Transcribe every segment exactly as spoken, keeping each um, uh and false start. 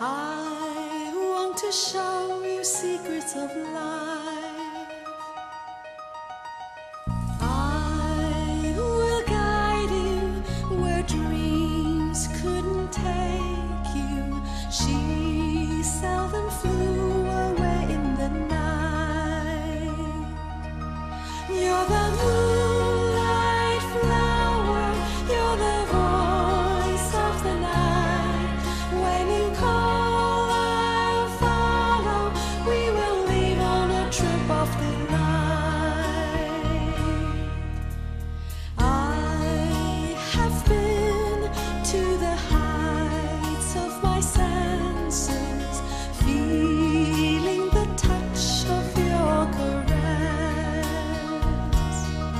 I want to show you secrets of life. I will guide you where dreams couldn't take you. She seldom flew away in the night. You're the moonlight flower, you're the voice of the night. When you call, I'll follow. We will leave on a trip of delight. I have been to the heights of my senses, feeling the touch of your caress.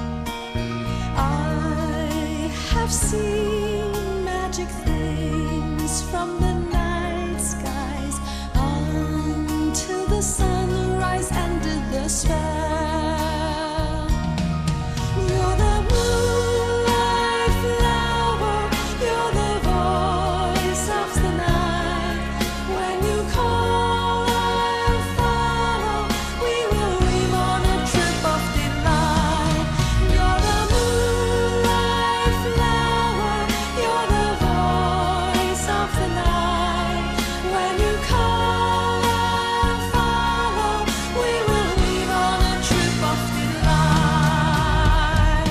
I have seen magic things from the night skies until the sunrise ended the spell. You're the moonlight flower, you're the voice of the night. When you call, I'll follow. We will leave on a trip of delight. You're the moonlight flower, you're the voice of the night. When you call, I'll follow. We will leave on a trip of delight.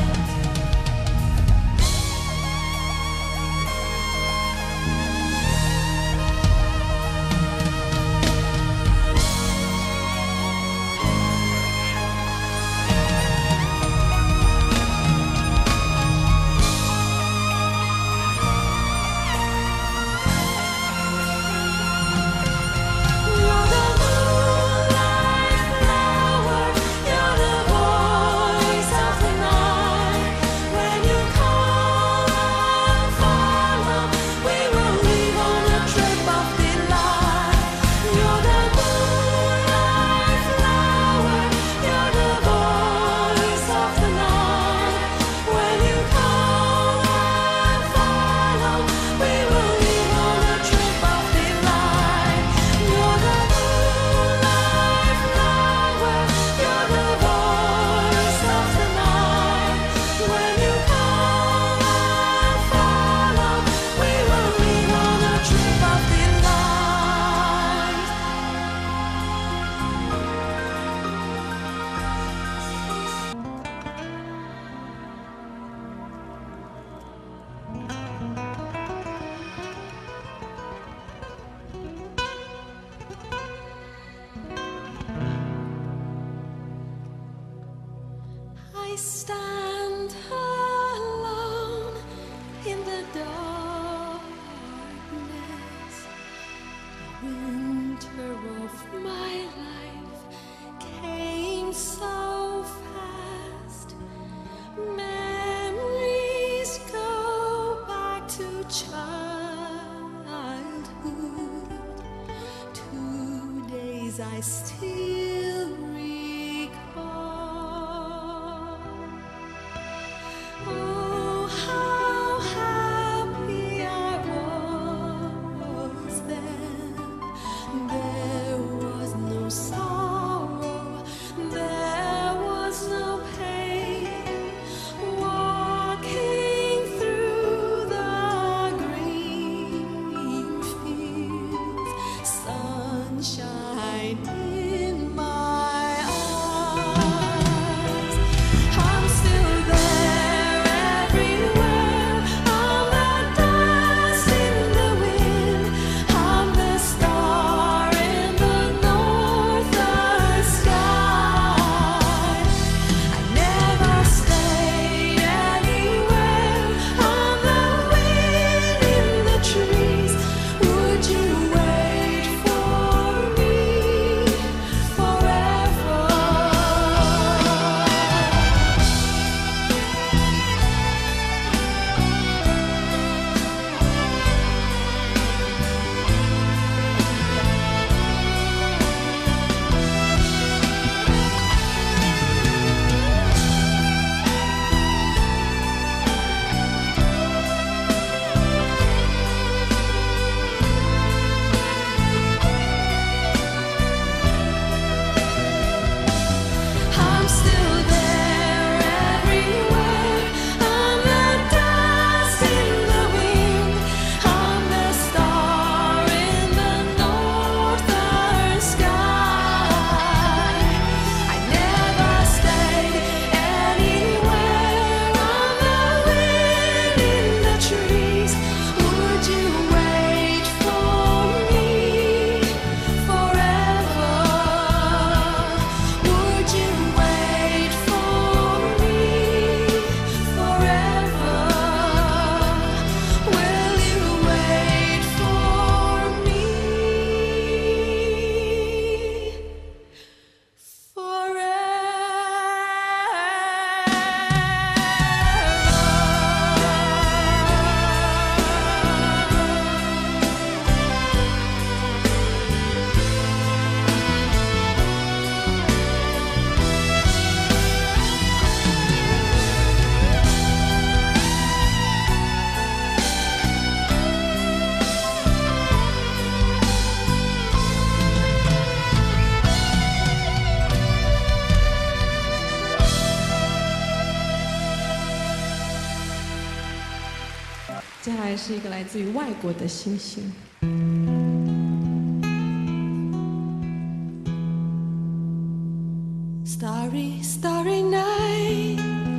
You're the moonlight flower, you're the voice of the night. When you call, I'll follow. We will leave on a trip of delight. You're the moonlight flower, you're the voice of the night. When you call, I'll follow. We will leave on a trip of delight. You're the moonlight flower, you're the voice of the night. When you call, I'll follow. We will leave on a trip of delight. I stand alone in the darkness. The winter of my life came so fast. Memories go back to childhood. Two days I still recall. Oh, how happy I was then. There was no sorrow, there was no pain. Walking through the green fields, sunshine in 是一个来自于外国的星星。 Starry, starry night,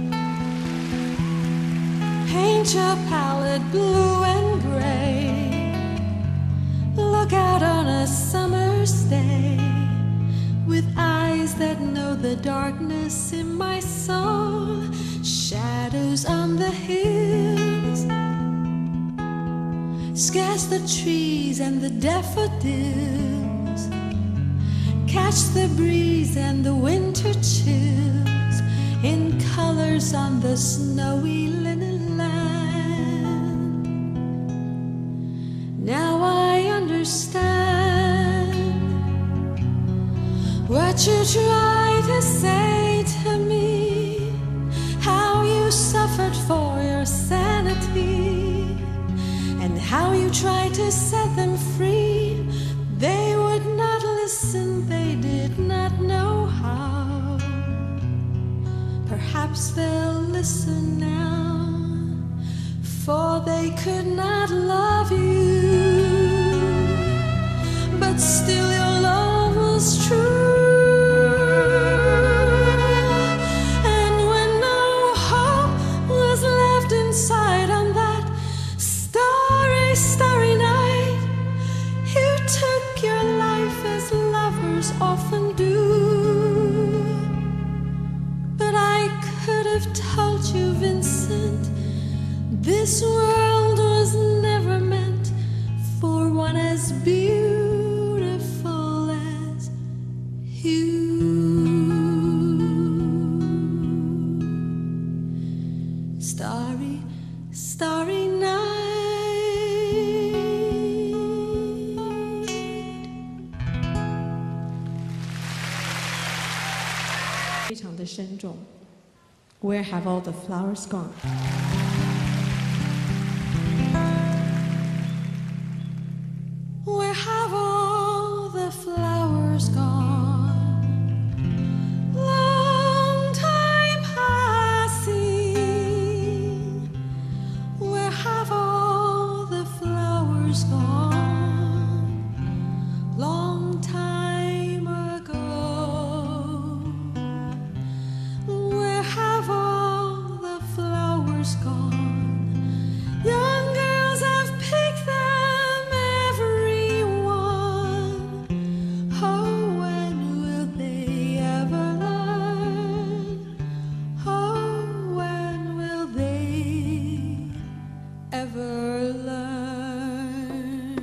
paint your palette blue and gray. Look out on a summer's day with eyes that know the darkness in my soul. Shadows on the hills, sketch the trees and the daffodils. Catch the breeze and the winter chills in colors on the snowy linen land. Now I understand what you try to say to me, how you suffered for your sanity, and how you tried to set them free. They would not listen, they did not know how. Perhaps they'll listen now, for they could not love you, but still your love was true. And when no hope was left inside on that starry, starry night, you took your life as lovers often do. But I could have told you, Vincent, this world was never meant for one as beautiful as you. Starry, starry night. 非常的深重。Where have all the flowers gone? Where have all the flowers gone? Long time passing. Where have all the flowers gone? Long time ago. Where have all the flowers gone? Young girls have picked them, every one. Oh, when will they ever learn? Oh, when will they ever learn?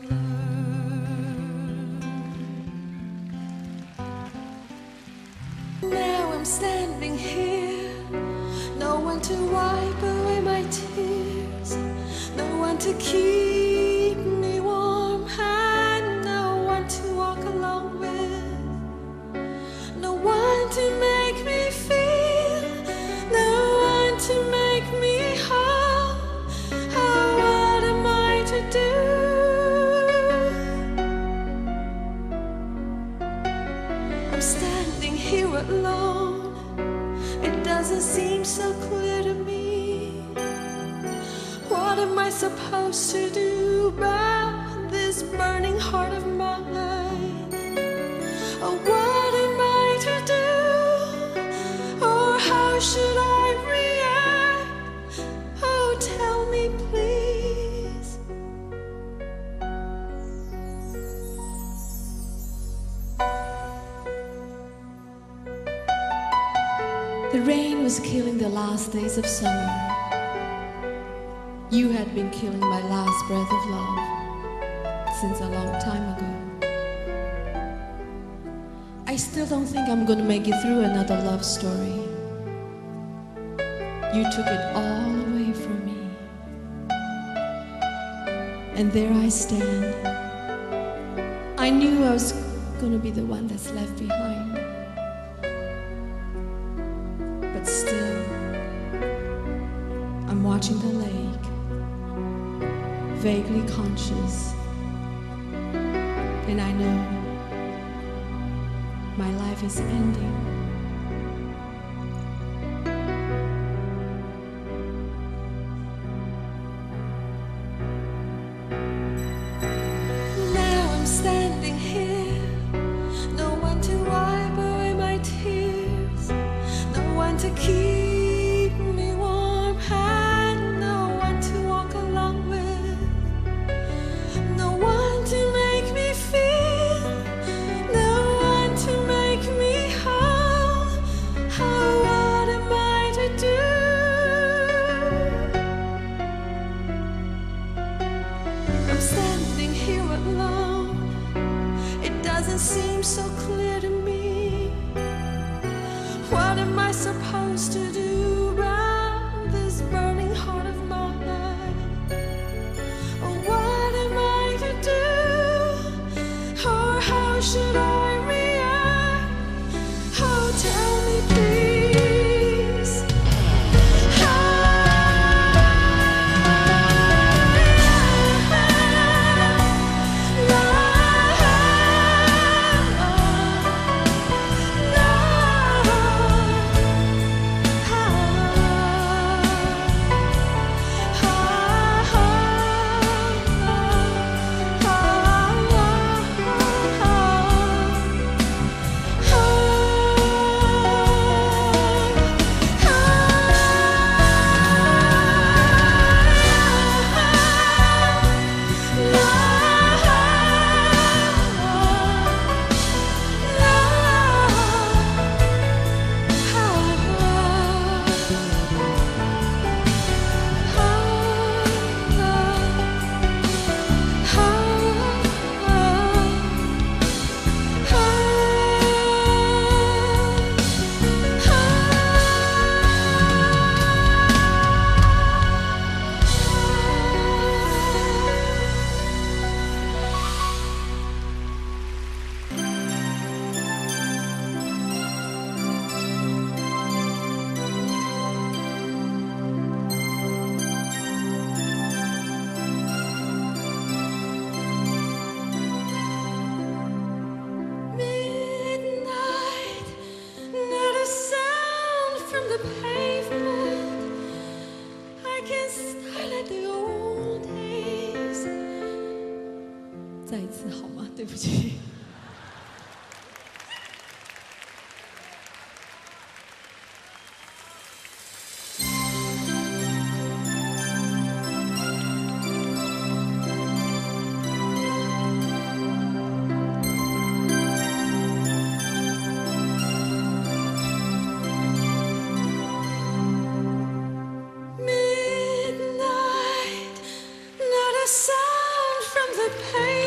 Now I'm standing here, no one to wipe away my tears, no one to keep me warm, and no one to walk along with, no one to make me feel, no one to make me whole. Oh, what am I to do? I'm standing here alone, it doesn't seem so clear to me. What am I supposed to do about this burning heart of mine? Oh, what am I to do? Or how should I react? Oh, tell me please. The rain was killing the last days of summer. You had been killing my last breath of love since a long time ago. I still don't think I'm gonna make it through another love story. You took it all away from me. And there I stand. I knew I was gonna be the one that's left behind. But still, I'm watching the lake, vaguely conscious, and I know my life is ending. Now I'm standing here, no one to wipe away my tears, no one to keep me warm, and no one to walk along with, no one to make me feel, no one to make me whole. Oh, what am I to do? I'm standing here alone, it doesn't seem so clear to me. What am I supposed to do about this burning heart of mine? Oh, what am I to do? Or how should I react? Oh, tell me please. Midnight, not a sound from the pavement. I can smile at the old days. 再一次好吗？对不起。 Midnight, not a sound from the pavement.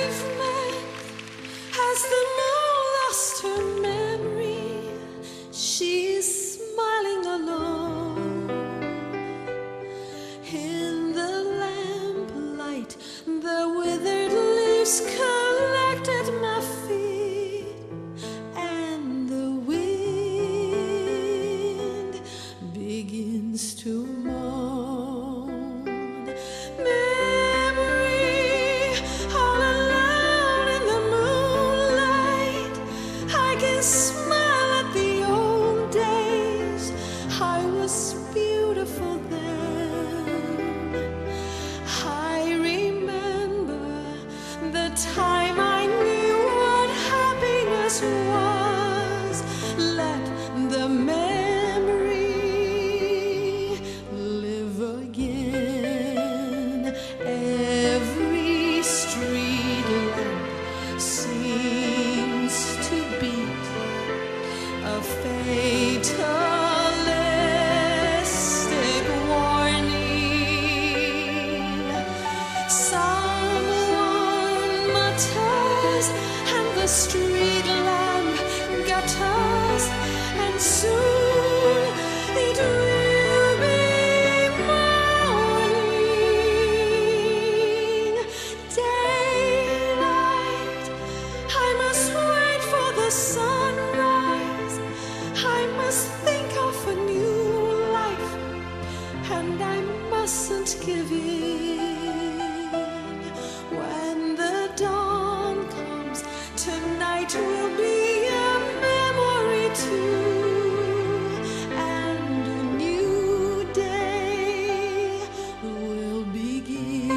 waves collected my feet, and the wind begins to moan. Memory, all alone in the moonlight, I can smile at the old days. I was beautiful then. I remember the time I knew what happiness was. Let the memory live again. Every street lamp seems to beat a fatalistic warning. Someone mutters, and the street lamp gutters, and soon it will be morning. Daylight, I must wait for the sunrise. I must think of a new life, and I mustn't give in. When the dawn comes, tonight will be a memory too, and a new day will begin.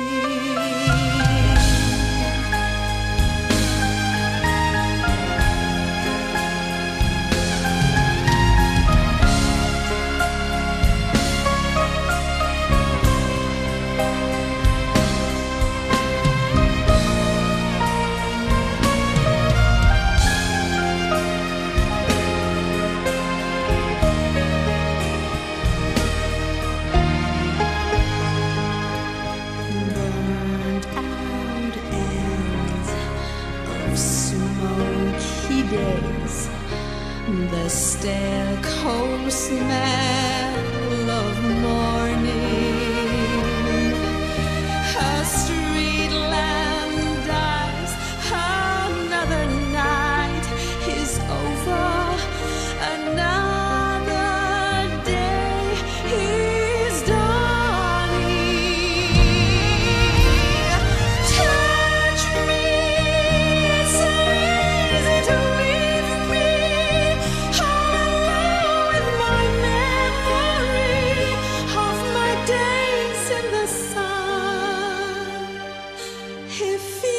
Burned out ends of smoky days, the stale coal smell of morning. A street lamp dies, another night is over, another day is dawning. Touch me, it's so easy to leave me all alone with my memory of my days in the sun. If